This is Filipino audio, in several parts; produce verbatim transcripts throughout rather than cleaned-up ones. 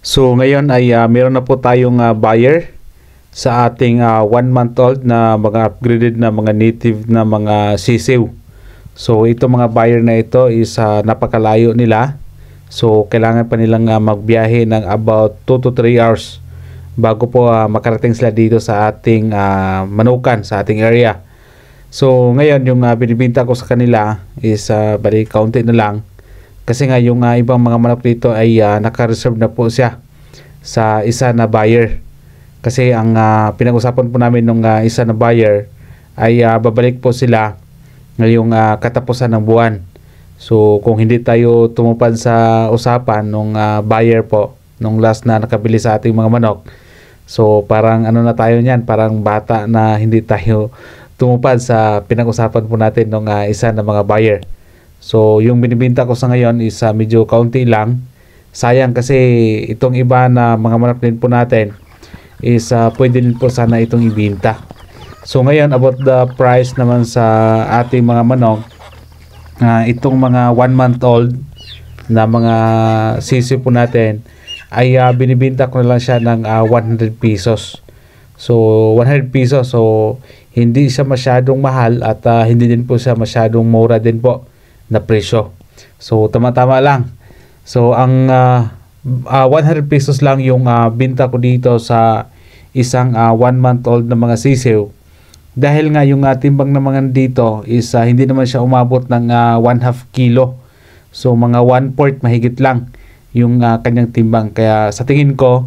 So ngayon ay uh, meron na po tayong uh, buyer sa ating uh, one month old na mga upgraded na mga native na mga sisiw. So ito mga buyer na ito is uh, napakalayo nila. So kailangan pa nilang uh, magbiyahe ng about two to three hours bago po uh, makarating sila dito sa ating uh, manukan, sa ating area. So ngayon yung uh, binibinta ko sa kanila is uh, bali kaunti na lang. Kasi nga yung uh, ibang mga manok dito ay uh, naka-reserve na po siya sa isa na buyer. Kasi ang uh, pinag-usapan po namin ng uh, isa na buyer ay uh, babalik po sila ngayong uh, katapusan ng buwan. So kung hindi tayo tumupad sa usapan ng uh, buyer po nung last na nakabili sa ating mga manok, so parang ano na tayo niyan, parang bata na hindi tayo tumupad sa pinag-usapan po natin ng uh, isa na mga buyer. So yung binibinta ko sa ngayon is uh, medyo kaunti lang. Sayang kasi itong iba na mga manok din po natin is uh, pwede din po sana itong ibinta. So ngayon about the price naman sa ating mga manok, uh, itong mga one month old na mga sisi po natin ay uh, binibinta ko na lang siya ng uh, one hundred pesos. So one hundred pesos, so hindi siya masyadong mahal at uh, hindi din po siya masyadong mura din po na presyo. So tama-tama lang. So ang uh, uh, one hundred pesos lang yung uh, binta ko dito sa isang uh, one month old na mga sisiw. Dahil nga yung uh, timbang na mga dito is uh, hindi naman siya umabot ng uh, one half kilo. So mga one fourth mahigit lang yung uh, kanyang timbang. Kaya sa tingin ko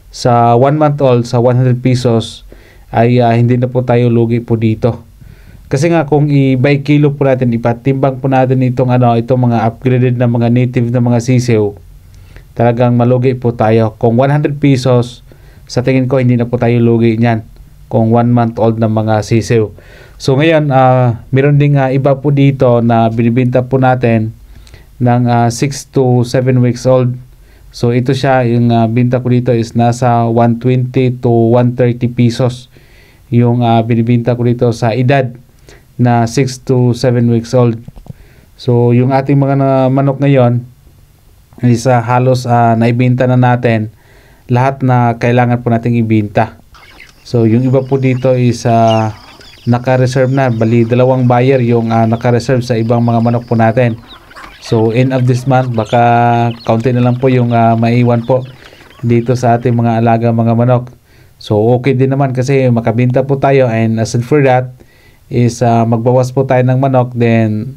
sa one month old sa one hundred pesos ay uh, hindi na po tayo lugi po dito. Kasi nga kung i-by kilo po natin, ipatimbang po natin itong ano, itong mga upgraded na mga native na mga sisiw, talagang malugi po tayo. Kung one hundred pesos, sa tingin ko hindi na po tayo lugi niyan kung one month old na mga sisiw. So ngayon, uh, meron ding uh, iba po dito na binibinta po natin ng uh, six to seven weeks old. So ito siya, yung uh, binta ko dito is nasa one twenty to one thirty pesos yung uh, binibinta ko dito sa edad na six to seven weeks old. So yung ating mga na manok ngayon is uh, halos uh, naibinta na natin lahat na kailangan po nating ibinta. So yung iba po dito is uh, naka-reserve na, bali dalawang buyer yung uh, naka-reserve sa ibang mga manok po natin. So end of this month baka kaunti na lang po yung uh, maiwan po dito sa ating mga alaga mga manok. So okay din naman kasi makabinta po tayo, and aside for that is uh, magbawas po tayo ng manok, then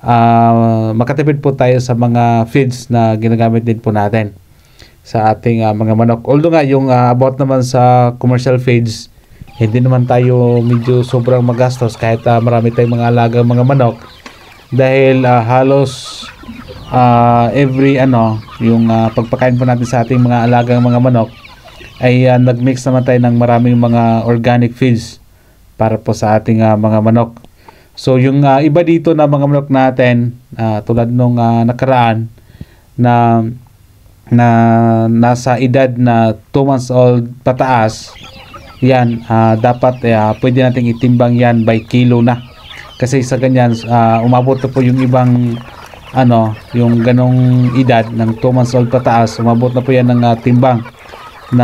uh, makatipid po tayo sa mga feeds na ginagamit din po natin sa ating uh, mga manok. Although nga yung uh, about naman sa commercial feeds, hindi naman tayo medyo sobrang magastos kahit uh, marami tayong mga alaga mga manok, dahil uh, halos uh, every ano yung uh, pagpakain po natin sa ating mga alagang mga manok ay uh, nagmix naman tayo ng maraming mga organic feeds para po sa ating uh, mga manok. So yung uh, iba dito na mga manok natin, uh, tulad nung uh, nakaraan na na nasa edad na two months old pataas, yan uh, dapat uh, pwede nating itimbang yan by kilo na. Kasi sa ganyan uh, umabot na po yung ibang ano, yung ganong edad ng two months old pataas, umabot na po yan ng uh, timbang na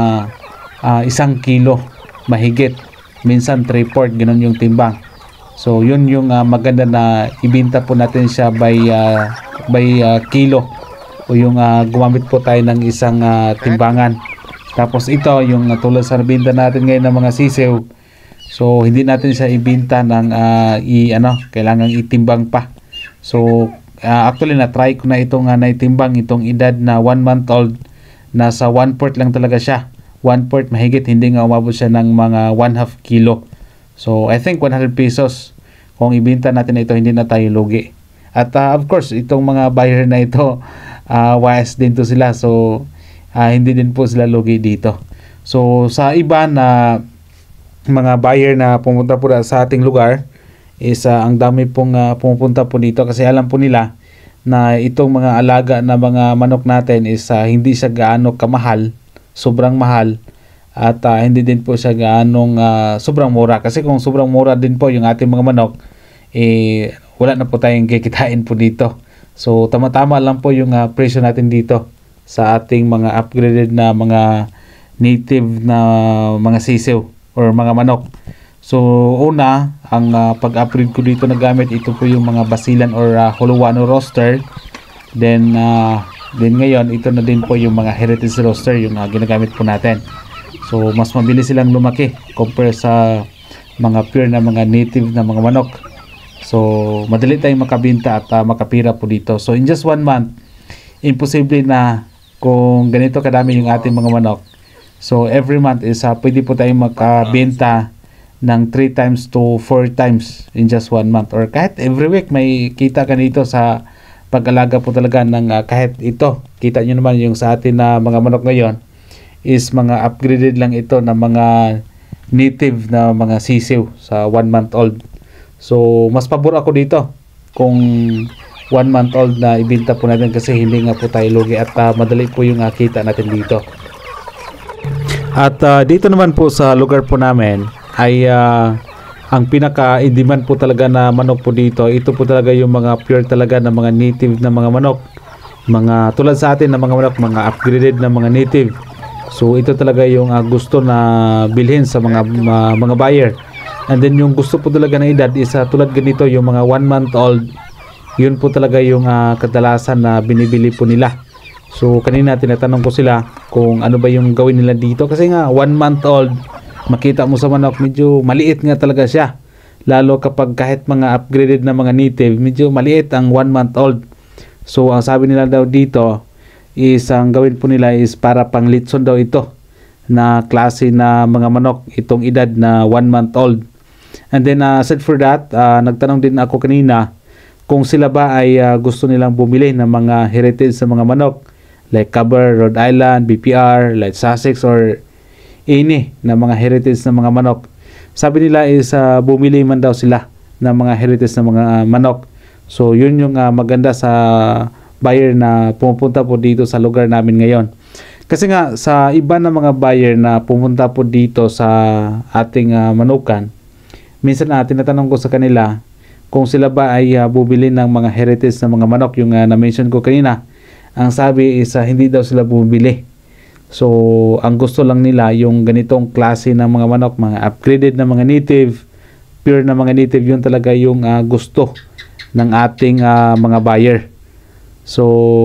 uh, isang kilo mahigit, minsan three fourth ganun yung timbang. So yun yung uh, maganda na ibinta po natin siya by uh, by uh, kilo, o yung uh, gumamit po tayo ng isang uh, timbangan. Tapos ito yung uh, tulad sa binta natin ngayon ng mga sisiw, so hindi natin siya ibinta ng uh, i ano, kailangan itimbang pa. So uh, actually na try ko na itong uh, naitimbang itong edad na one month old, nasa one fourth lang talaga siya, one fourth mahigit, hindi nga umabot siya ng mga one half kilo. So I think one hundred pesos kung ibenta natin ito, hindi na tayo lugi. At uh, of course itong mga buyer na ito, uh, wise din to sila, so uh, hindi din po sila lugi dito. So sa iba na mga buyer na pumunta po sa ating lugar is uh, ang dami pong uh, pumupunta po dito kasi alam po nila na itong mga alaga na mga manok natin is uh, hindi siya gaano kamahal, sobrang mahal, at uh, hindi din po siya gaanong uh, sobrang mura. Kasi kung sobrang mura din po yung ating mga manok, eh wala na po tayong kikitain po dito. So tama-tama lang po yung uh, presyo natin dito sa ating mga upgraded na mga native na mga sisiw or mga manok. So una, ang uh, pag-upgrade ko dito na gamit, ito po yung mga basilan or uh, Holuano roaster. Then uh, then ngayon ito na din po yung mga heritage roaster yung uh, ginagamit po natin. So mas mabilis silang lumaki compare sa mga pure na mga native na mga manok. So madali tayong makabenta at uh, makapira po dito. So in just one month, imposible na kung ganito kadami yung ating mga manok. So every month is uh, pwede po tayong makabenta ng three times to four times in just one month, or kahit every week may kita ka dito sa pag-alaga po talaga ng uh, kahit ito. Kita nyo naman yung sa atin na mga manok ngayon is mga upgraded lang ito na mga native na mga sisiw sa one month old. So mas pabor ako dito kung one month old na ibenta po natin, kasi hindi nga po tayo lugi at uh, madali po yung uh, kita natin dito. At uh, dito naman po sa lugar po namin ay uh, ang pinaka-in-demand po talaga na manok po dito, ito po talaga yung mga pure talaga na mga native na mga manok. Mga tulad sa atin na mga manok, mga upgraded na mga native. So ito talaga yung uh, gusto na bilhin sa mga uh, mga buyer. And then yung gusto po talaga na edad is uh, tulad ganito, yung mga one month old. Yun po talaga yung uh, kadalasan na binibili po nila. So kanina tinatanong ko sila kung ano ba yung gawin nila dito, kasi nga one month old, makita mo sa manok medyo maliit nga talaga siya, lalo kapag kahit mga upgraded na mga native, medyo maliit ang one month old. So ang sabi nila daw dito is ang gawin po nila is para pang litson daw ito na klase na mga manok, itong edad na one month old. And then uh, aside for that, uh, nagtanong din ako kanina kung sila ba ay uh, gusto nilang bumili ng mga heritage sa mga manok like Caber, Rhode Island, B P R, like Sussex or ini na mga heritage na mga manok. Sabi nila is uh, bumili man daw sila ng mga heritage na mga uh, manok. So yun yung uh, maganda sa buyer na pumupunta po dito sa lugar namin ngayon. Kasi nga sa iba na mga buyer na pumunta po dito sa ating uh, manukan, minsan na uh, tinatanong ko sa kanila kung sila ba ay uh, bubili ng mga heritage na mga manok, yung uh, na-mention ko kanina. Ang sabi is uh, hindi daw sila bubili. So ang gusto lang nila yung ganitong klase ng mga manok, mga upgraded na mga native, pure na mga native, yun talaga yung uh, gusto ng ating uh, mga buyer. So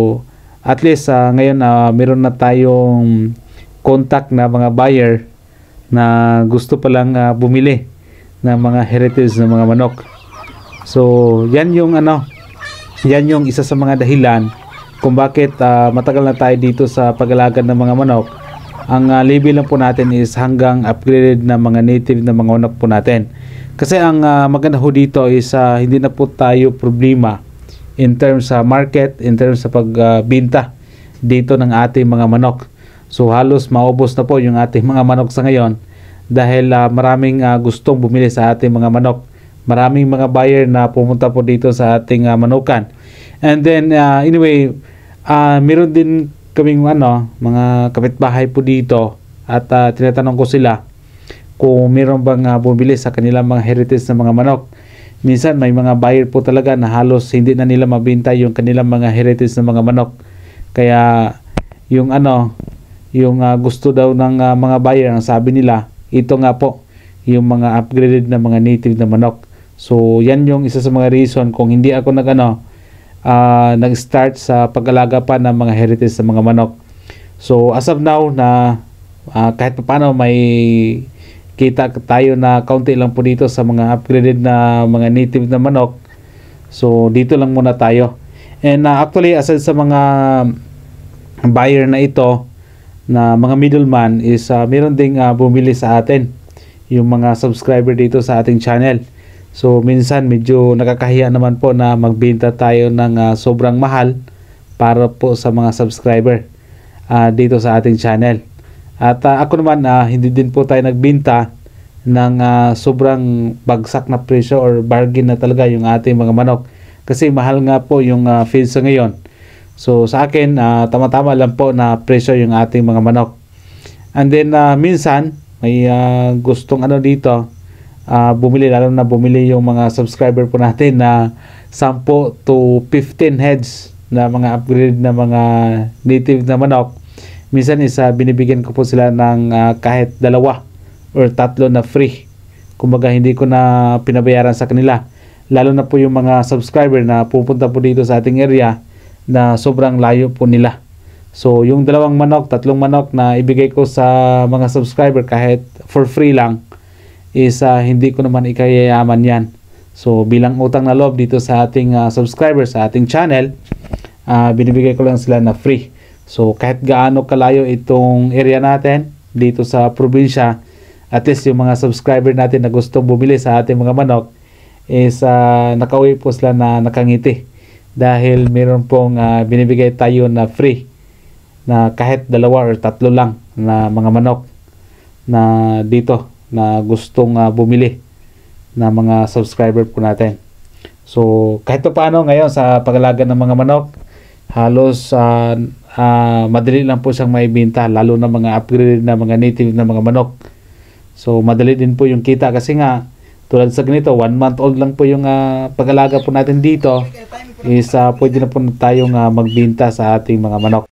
at least uh, ngayon uh, meron na tayong contact na mga buyer na gusto palang uh, bumili ng mga heritage na mga manok. So yan yung ano, yan yung isa sa mga dahilan kung bakit uh, matagal na tayo dito sa pag-alaga ng mga manok. Ang uh, level lang po natin is hanggang upgraded na mga native na mga manok po natin. Kasi ang uh, maganda ho dito is uh, hindi na po tayo problema in terms sa market, in terms sa pagbinta uh, dito ng ating mga manok. So halos maubos na po yung ating mga manok sa ngayon dahil uh, maraming uh, gustong bumili sa ating mga manok. Maraming mga buyer na pumunta po dito sa ating uh, manukan. And then uh, anyway, uh, meron din kaming ano, mga kapitbahay po dito at uh, tinatanong ko sila kung meron bang uh, bumili sa kanilang mga heritage na mga manok. Minsan may mga buyer po talaga na halos hindi na nila mabenta yung kanilang mga heritage na mga manok. Kaya yung ano, yung uh, gusto daw ng uh, mga buyer, ang sabi nila, ito nga po yung mga upgraded na mga native na manok. So yan yung isa sa mga reason kung hindi ako nag ano, uh, nag-start sa pag-alaga pa ng mga heritage sa mga manok. So as of now na uh, kahit paano may kita tayo na kaunti lang po dito sa mga upgraded na mga native na manok. So dito lang muna tayo. And uh, actually aside sa mga buyer na ito na mga middleman is uh, meron ding uh, bumili sa atin, yung mga subscriber dito sa ating channel. So minsan medyo nakakahiya naman po na magbenta tayo ng uh, sobrang mahal para po sa mga subscriber uh, dito sa ating channel. At uh, ako naman uh, hindi din po tayo nagbenta ng uh, sobrang bagsak na presyo or bargain na talaga yung ating mga manok. Kasi mahal nga po yung uh, feed sa ngayon. So sa akin uh, tama-tama lang po na presyo yung ating mga manok. And then uh, minsan may uh, gustong ano dito, Uh, bumili, lalo na bumili yung mga subscriber po natin na ten to fifteen heads na mga upgrade na mga native na manok, minsan isa binibigyan ko po sila ng uh, kahit dalawa or tatlo na free. Kumbaga hindi ko na pinabayaran sa kanila. Lalo na po yung mga subscriber na pupunta po dito sa ating area na sobrang layo po nila. So yung dalawang manok, tatlong manok na ibigay ko sa mga subscriber kahit for free lang is uh, hindi ko naman ikayayaman yan. So bilang utang na loob dito sa ating uh, subscriber sa ating channel, uh, binibigay ko lang sila na free. So kahit gaano kalayo itong area natin dito sa probinsya, at least yung mga subscriber natin na gustong bumili sa ating mga manok is uh, nakauwi po sila na nakangiti dahil meron pong uh, binibigay tayo na free na kahit dalawa or tatlo lang na mga manok na dito na gustong uh, bumili na mga subscriber po natin. So kahit pa paano ngayon sa pag-alaga ng mga manok, halos uh, uh, madali lang po siyang maibenta, lalo na mga upgraded na mga native na mga manok. So madali din po yung kita kasi nga tulad sa ganito, one month old lang po yung uh, pag-alaga po natin dito is uh, pwede na po tayong uh, magbenta sa ating mga manok.